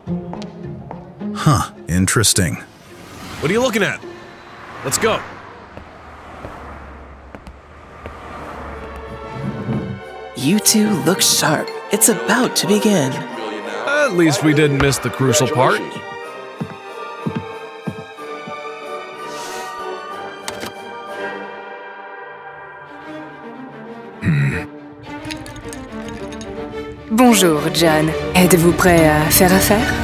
Huh, interesting. What are you looking at? Let's go. You two look sharp. It's about to begin. At least we didn't miss the crucial part. Bonjour, John. Êtes-vous prêt à faire affaire?